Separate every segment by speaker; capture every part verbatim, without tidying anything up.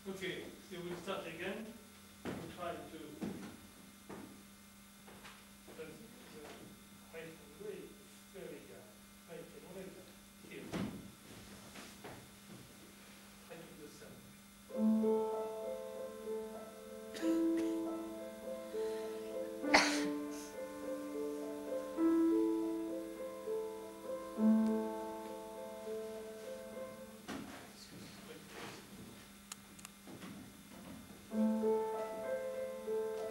Speaker 1: Okay, so we'll start again. We'll try to. But the height of the very height of the here. Height of the sun. Excuse me.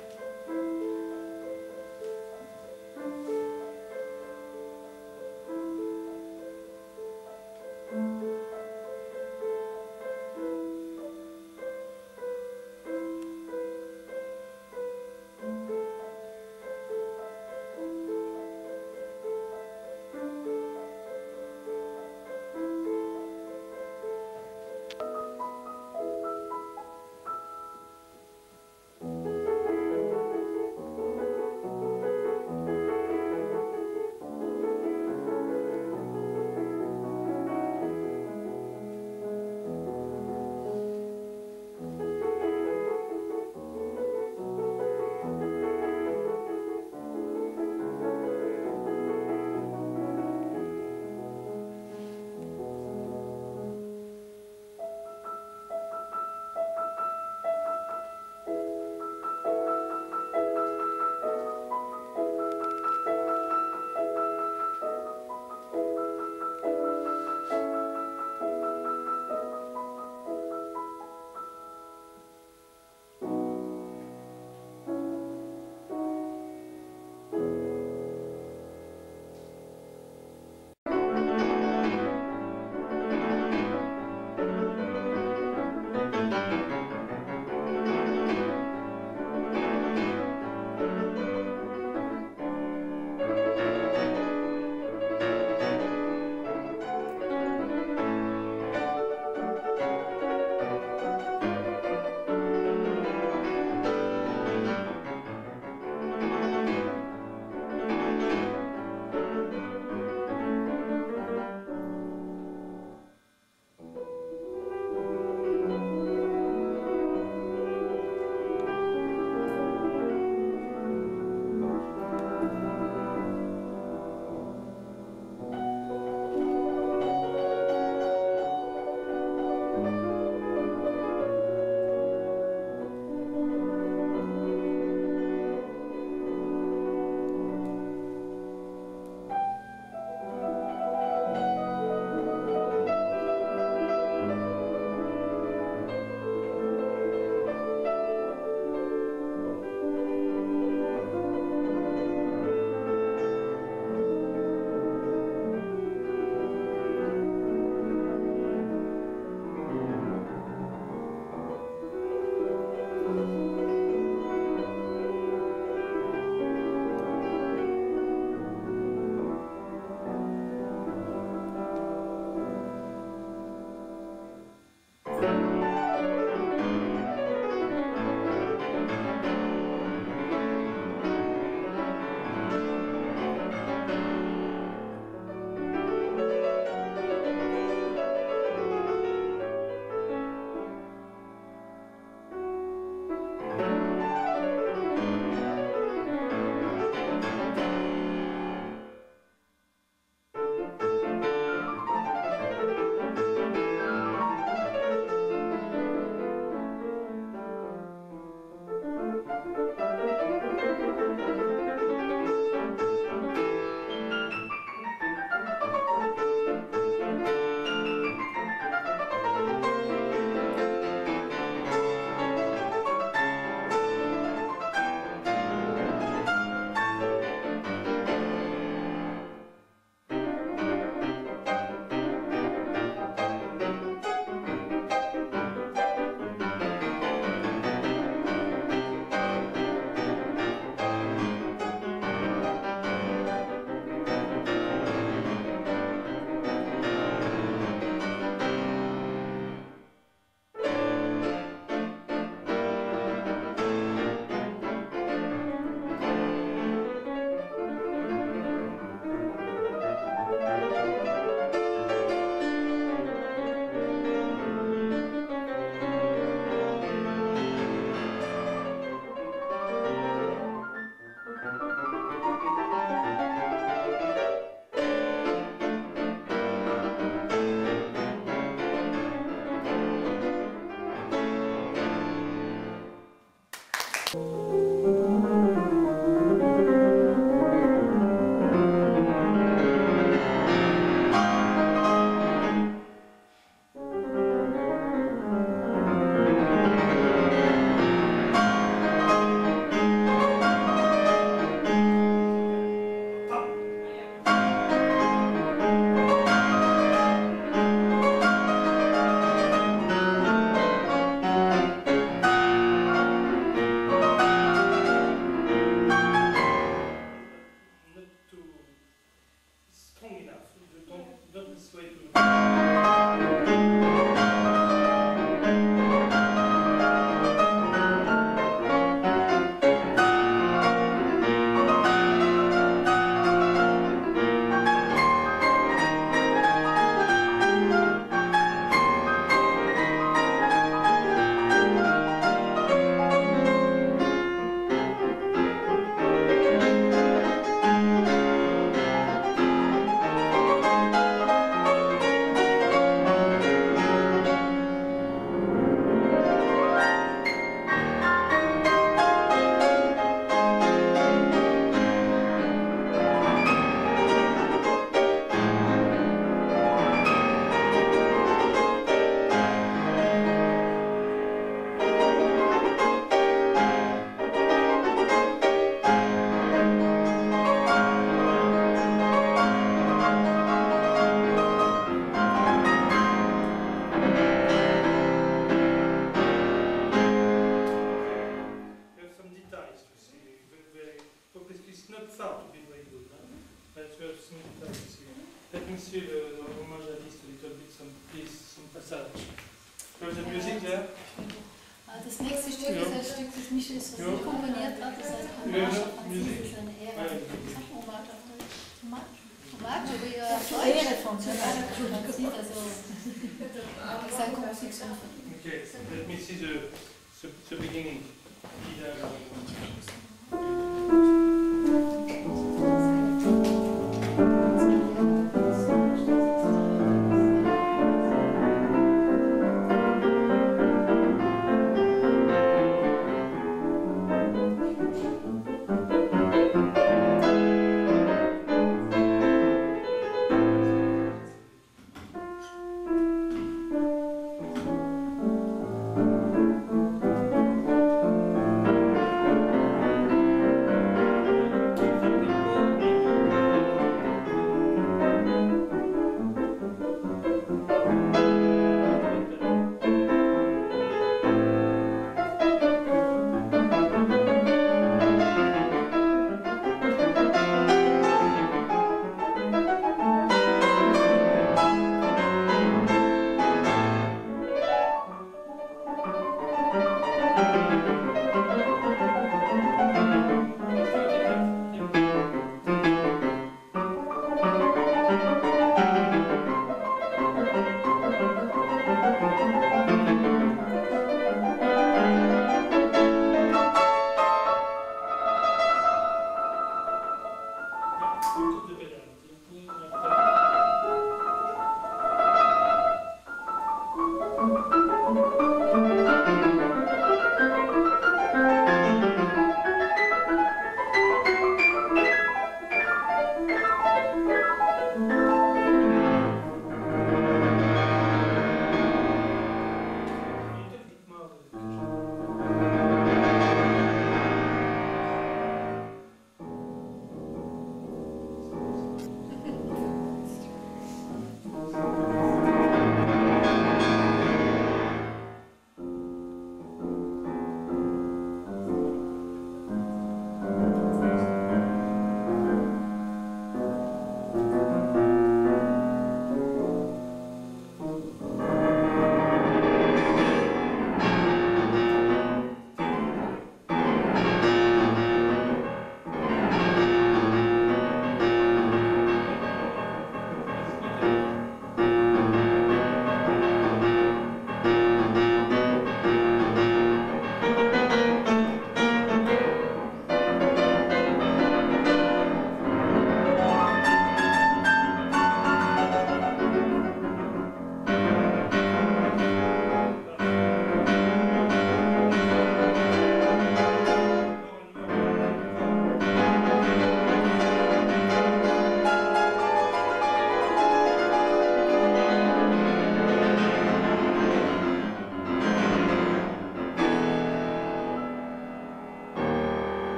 Speaker 1: So the music there?
Speaker 2: Das nächste Stück
Speaker 1: Ja.
Speaker 2: ist ein Stück, das Michel so
Speaker 1: Ja.
Speaker 2: komponiert hat, das heißt
Speaker 1: Ja,
Speaker 2: Hommage
Speaker 1: ja,
Speaker 2: auf Französisch,
Speaker 1: Musik.
Speaker 2: ist eine Ehre.
Speaker 1: Ja, ja.
Speaker 2: Sag mal Hommage auf Deutsch. Hommage? Hommage, aber ja,
Speaker 3: Zur
Speaker 2: Deutsch.
Speaker 3: Ehre von
Speaker 2: Zur Ehre von Französisch, also ich sage Musik so.
Speaker 1: Okay, let me see the, the, the beginning.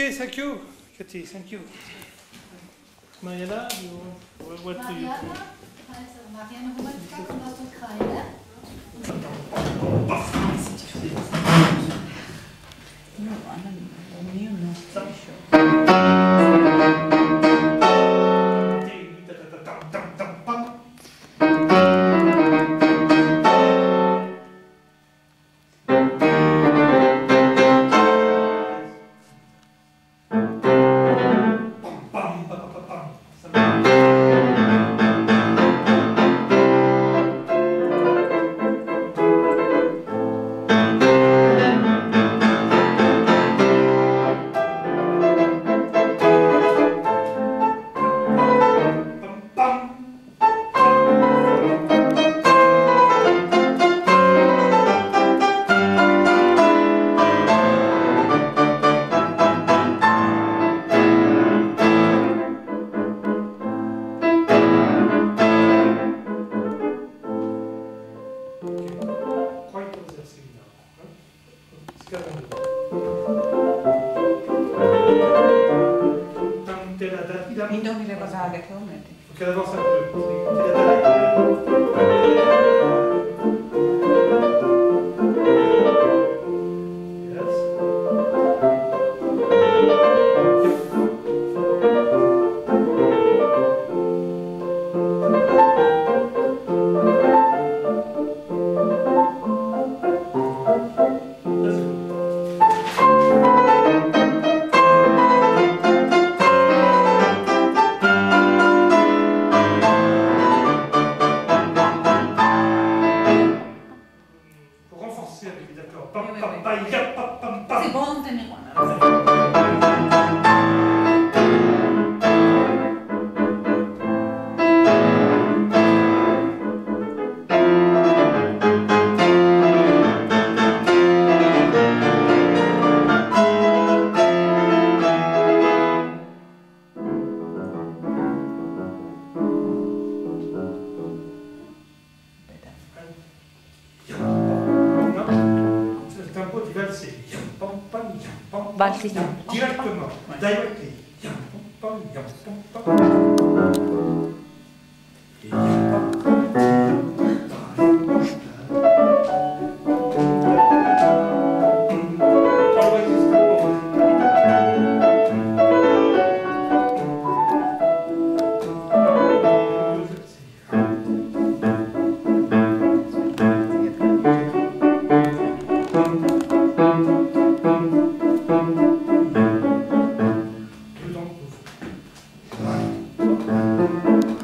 Speaker 1: Okay, thank you, Katie, thank you. Mariana, you, what do you
Speaker 2: Mariana, also Mariana Hummelskopf und aus Ukraine.
Speaker 3: Indomie le cosa che ho metti.
Speaker 1: Ok, d'abord ça peut.
Speaker 3: C'est bon, tenez quoi.
Speaker 4: Balsicum.
Speaker 1: Directement, directly. Yam, pam, yam, pam, pam. Yam, pam, pam, yam, pam, pam. Always is the Thank you.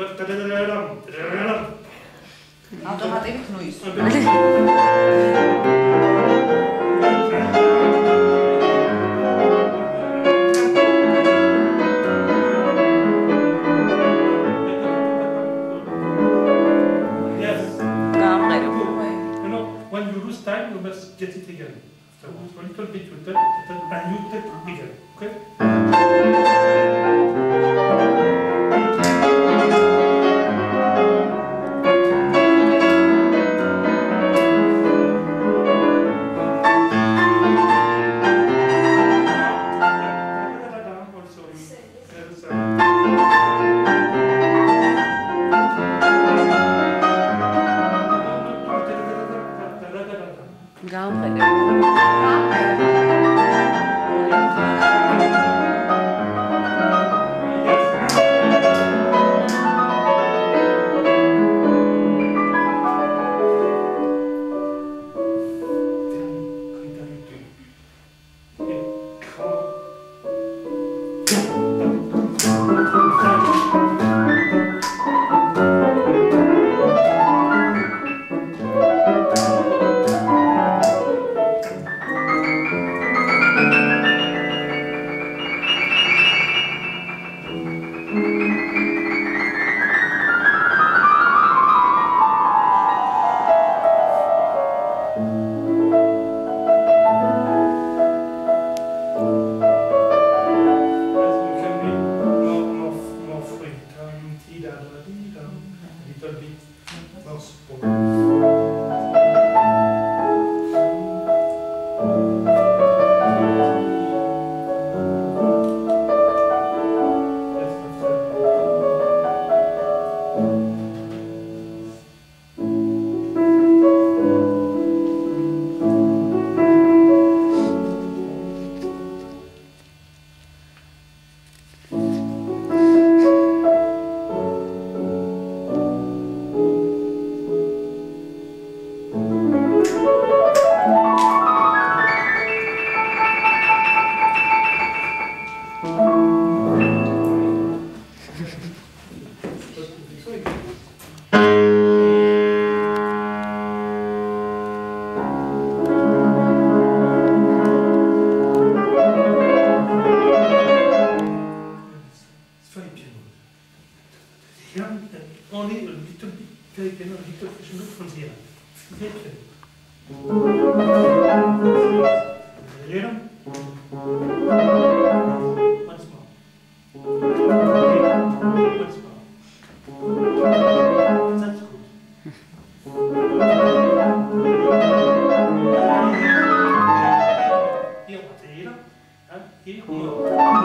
Speaker 3: Automatic noise.
Speaker 1: When you lose time, you must get it again. Afterwards, a little bit, you tap, tap, and you tap again. Okay? Only a little bit, very piano, a little piano from the end. Very piano. Once more. Once more. That's good. Here, here, and here, more.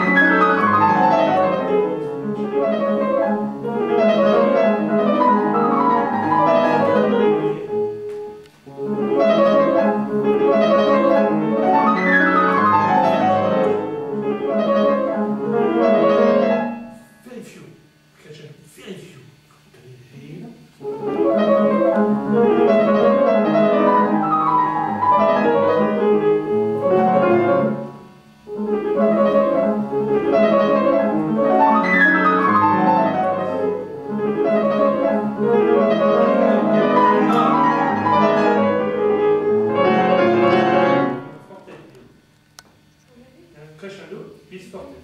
Speaker 1: Crescendo is forte.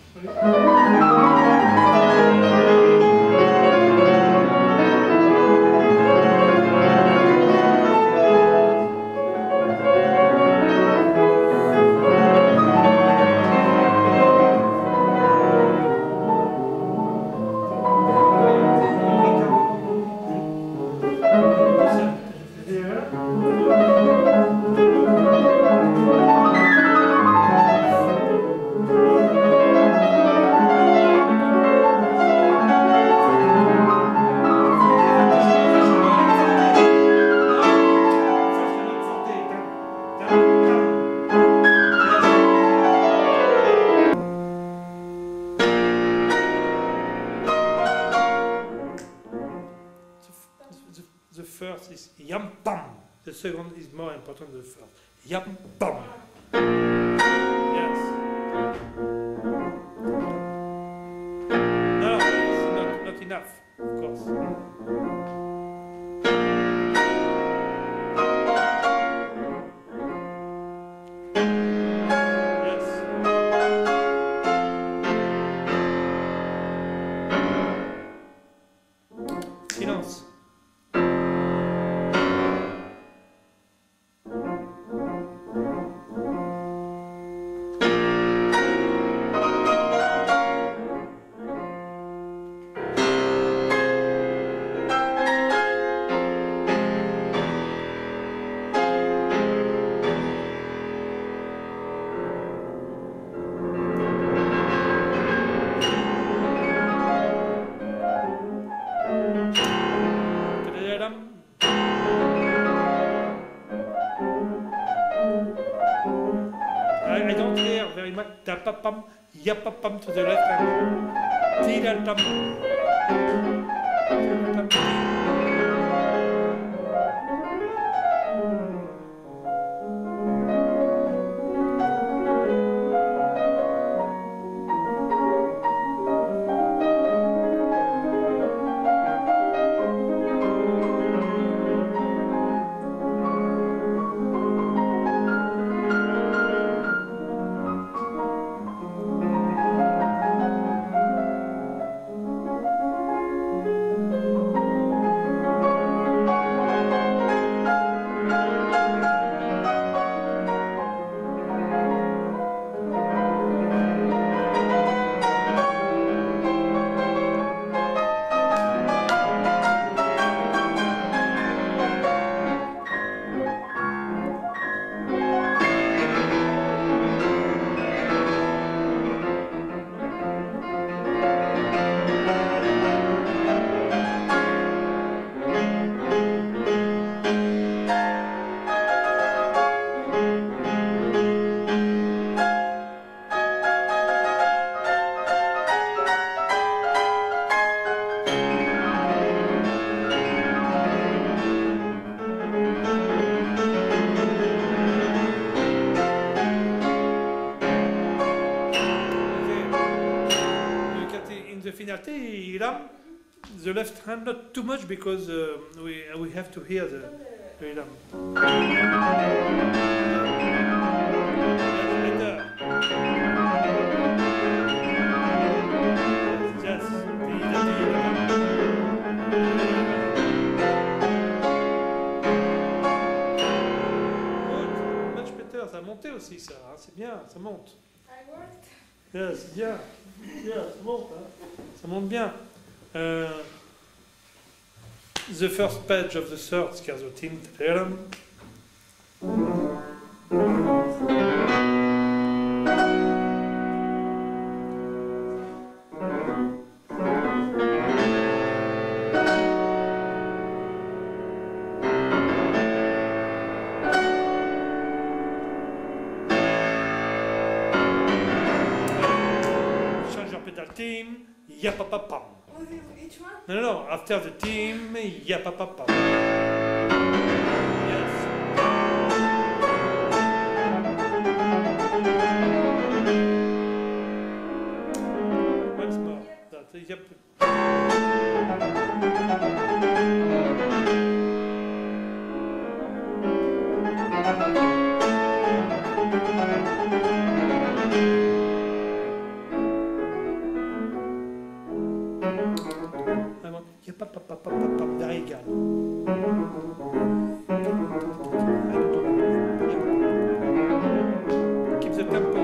Speaker 1: The first is yam pam. The second is more important than the first. Yam pam. Yes. No, it's not, not enough. I, I don't hear very much da-pa-pam, ya-pa-pam to the left hand. Ti-da-pam. The left hand not too much because uh, we we have to hear the rhythm. That's better. Much better. Ça a monté aussi ça. Hein. C'est bien. Ça monte. Yeah, c'est bien. Yeah, ça monte. Hein. Ça monte bien. Uh, the first page of the third scherzo theme. Change your pedal theme. Ya-pa-pa-pam.
Speaker 2: Each one?
Speaker 1: No, no, no. After the theme, ya-pa-pa-pam. Yes. Once more. That's a yap. Very égal. Keep the tempo.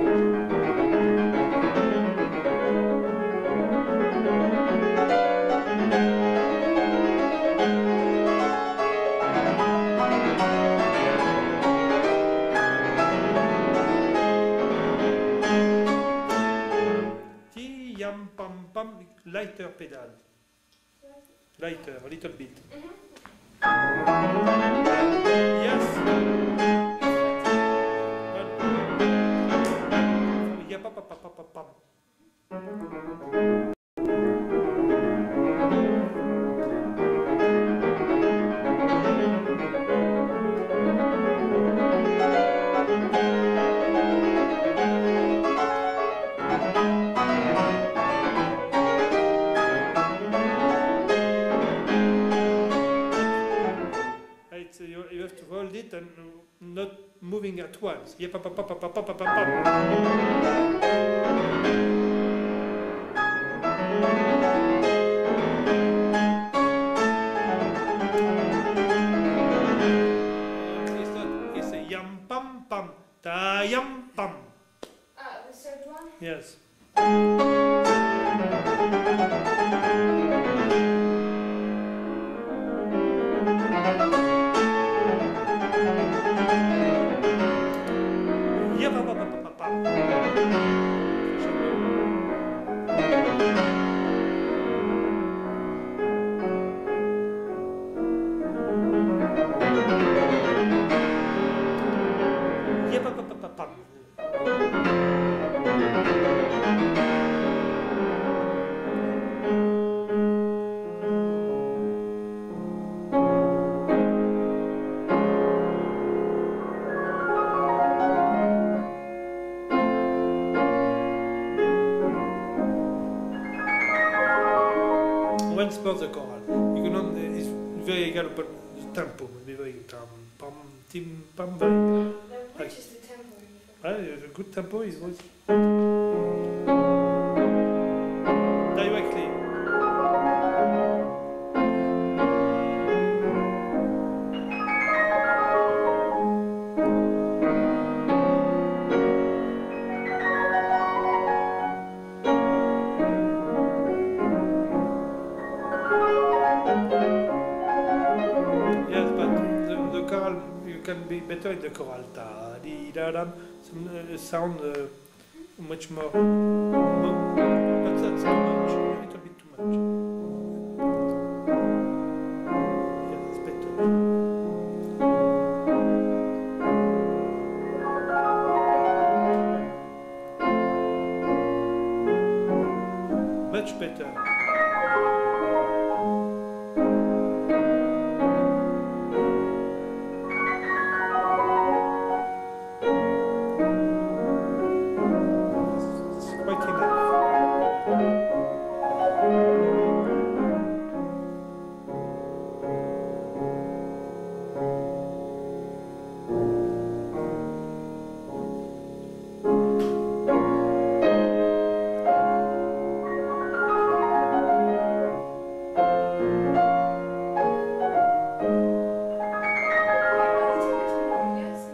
Speaker 1: Ti yam pam pam, lighter pedal. Lighter, a little bit. Yes. Yeah, pa pa pa pa pa pam. You have to hold it and not moving at once. Yeah, pa pa pa pa pa pa pa pa. It's not. It's a yam pam pam ta yam pam.
Speaker 2: Ah, the third one?
Speaker 1: Yes. Yeah, pa pa pa pa pa pa. Yeah, pa pa pa pa pa. transport the choral. You cannot, it's very egal upon the tempo. It's very tam, pam, tim, pam, very egal.
Speaker 2: Which is the tempo?
Speaker 1: Uh, the good tempo is always directly. Yes, but the, the choral, you can be better in the choral. Ta di da dam, some uh, sound uh, much more. more- But that's too much. A little bit too much. Yeah, that's better. Much better. It's quite enough.
Speaker 2: Yes.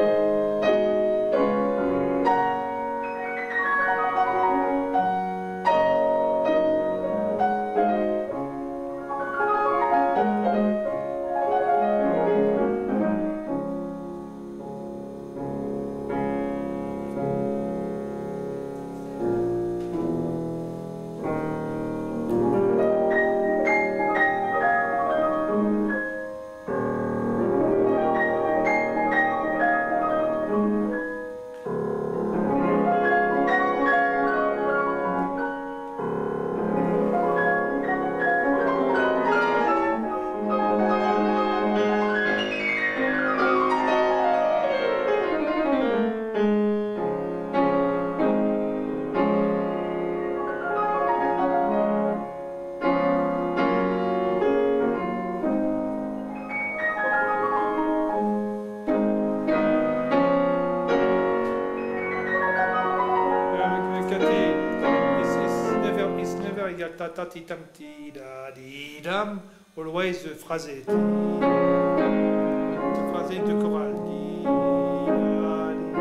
Speaker 1: ta ta ti tam ti da di dam, always the phrase. The phrase in the choral. Di, da, di.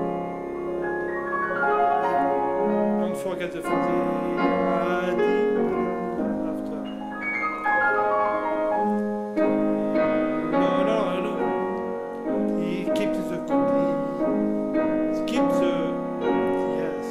Speaker 1: Don't forget the phrase. Da, di, after. No, no, no. He keeps the he keeps the yes.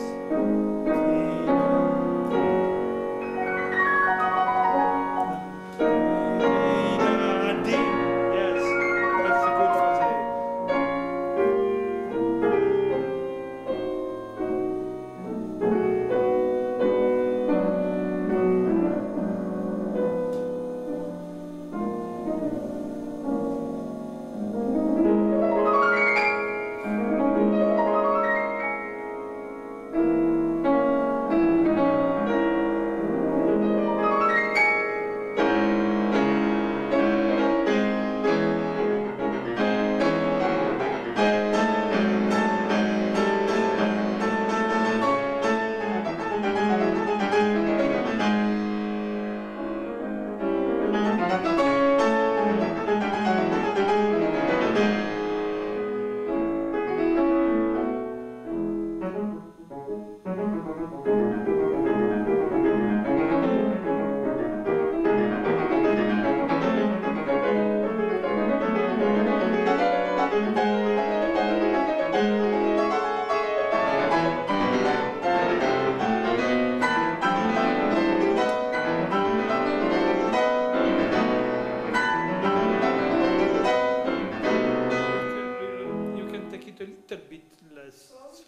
Speaker 1: You can take it a little bit less.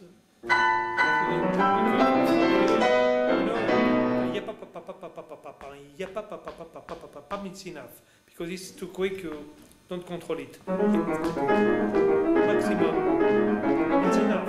Speaker 1: It's enough because it's too quick. You don't control it. Maximum. It's enough.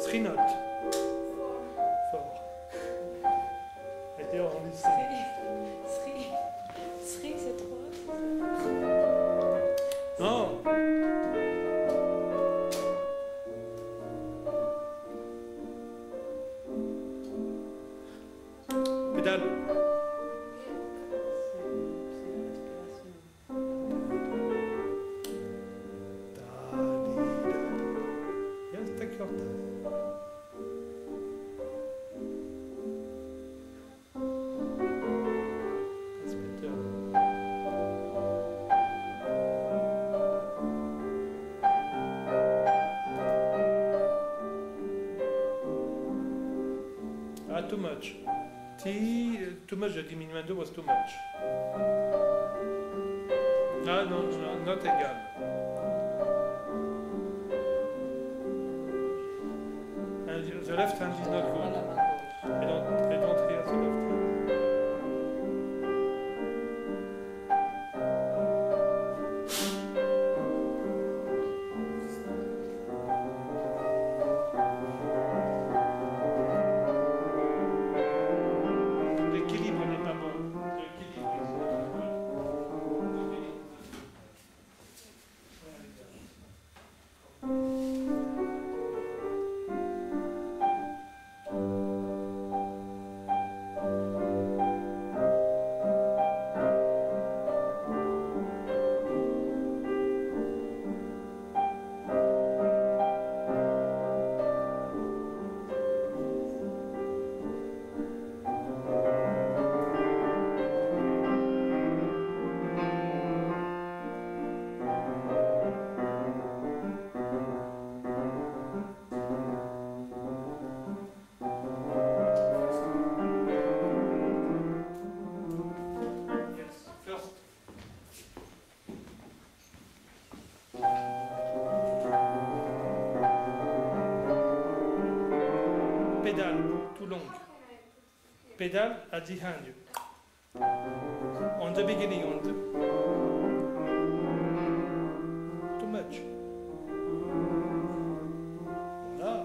Speaker 1: Three notes. Four. Et on dit
Speaker 2: Three. Three, c'est trois.
Speaker 1: non. Pédale. Yes, take your time. That's better. Ah, too much. T, too much, the diminuendo was too much. Ah, no, no, not égal. And the left hand is not good. I don't, I don't hear the left hand. L'équilibre n'est pas bon. L'équilibre is not good. Yes, first. Pédale, too long. Pédale at the hand. On the beginning, on the... Too much. Voilà.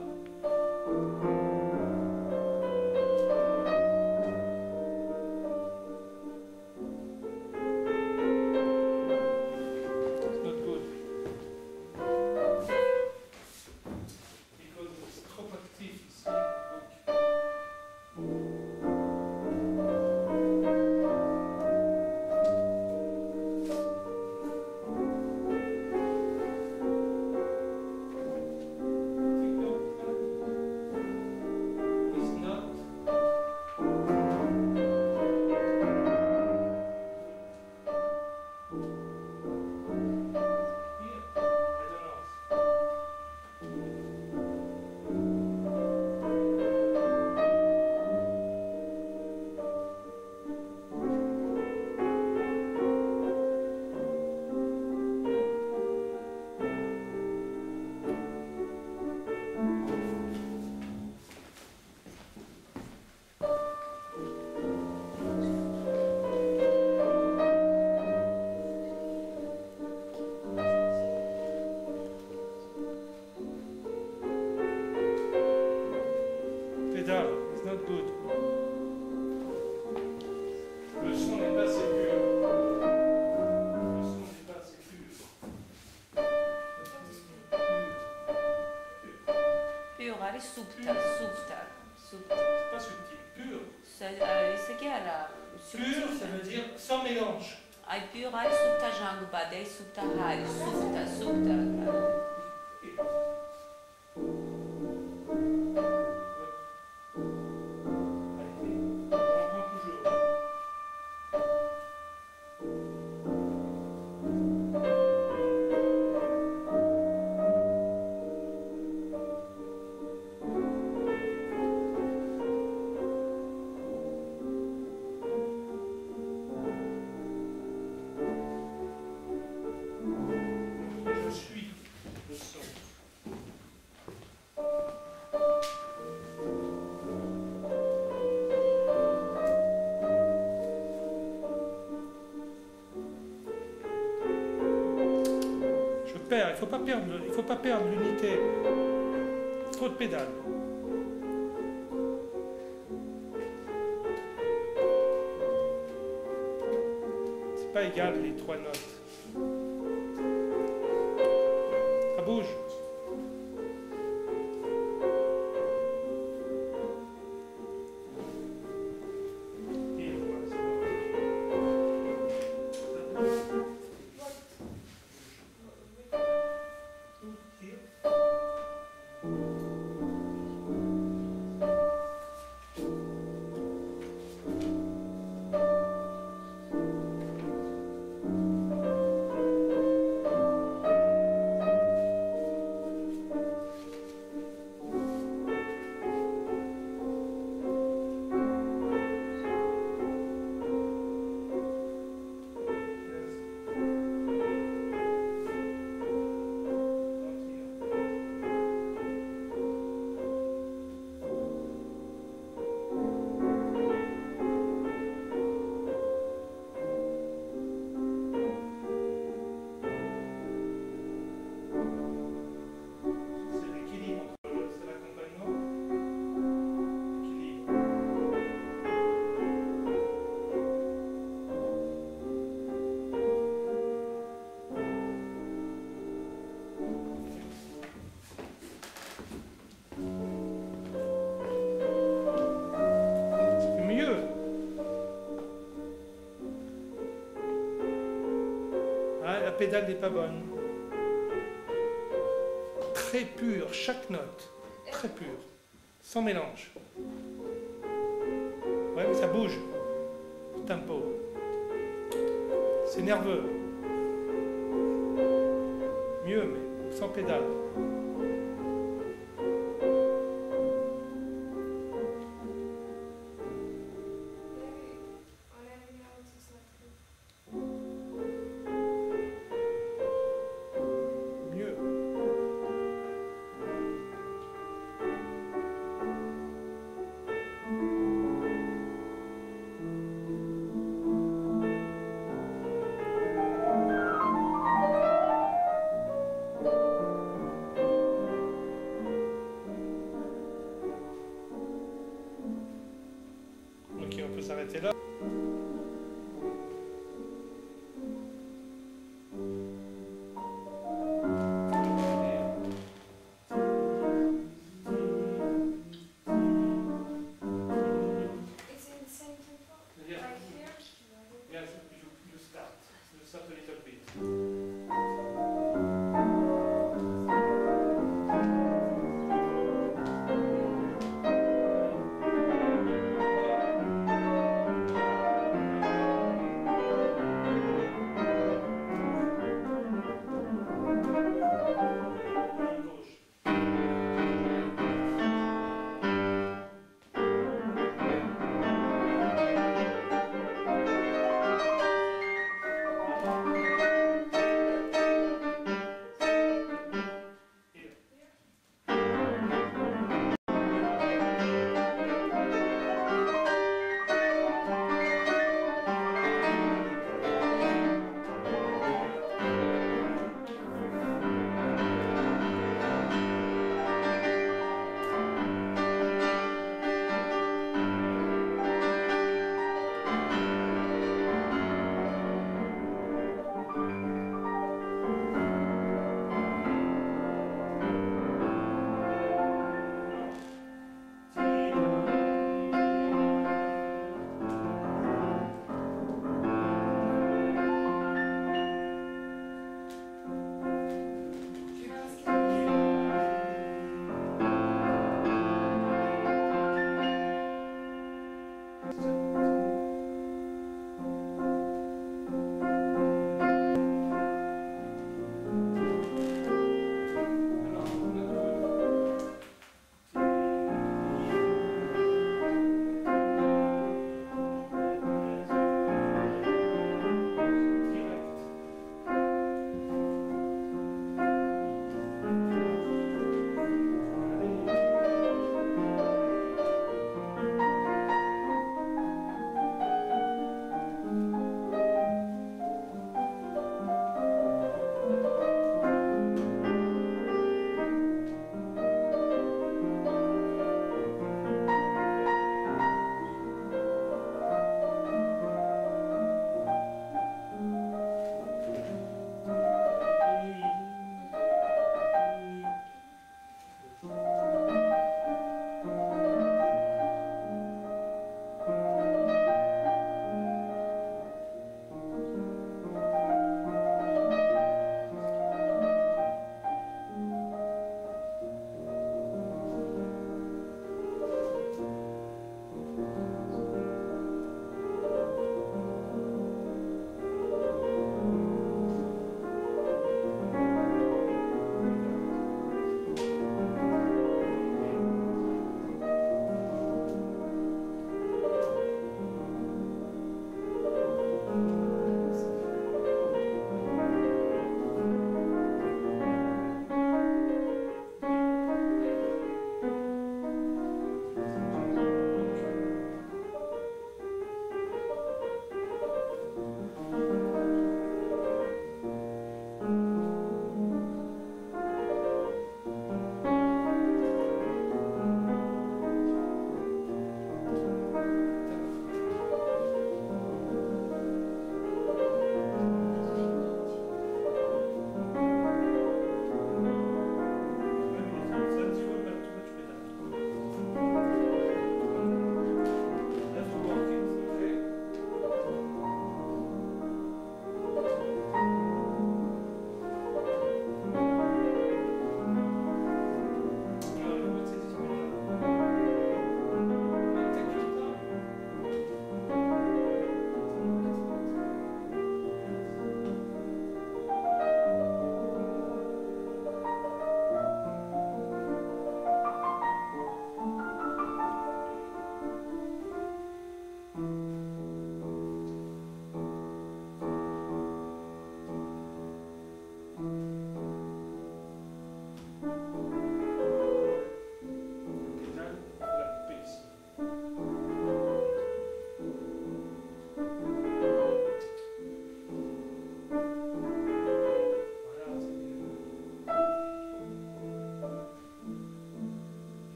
Speaker 1: It's not good. Because it's trop actif ici. Donc, it's not. Here, I don't know. Pédale, it's not good. Le son n'est pas assez pur. Le son n'est pas assez pur.
Speaker 4: Pur är subta, subta, subta.
Speaker 1: C'est pas subtil. Pur.
Speaker 4: Så, eh, isso aqui era
Speaker 1: Pur, ça veut dire sans mélange.
Speaker 4: Ai pur är subta janguba, dei subta hari, subta, subta.
Speaker 1: Allez, on reprend toujours. Je suis le son. Je perds, il ne faut pas perdre, il faut pas perdre l'unité. Trop de pédales. pas égal les trois notes. Ça bouge. La pédale n'est pas bonne. Très pure, chaque note. Très pure. Sans mélange. Ouais, mais ça bouge. Tempo. C'est nerveux. Mieux, mais sans pédale.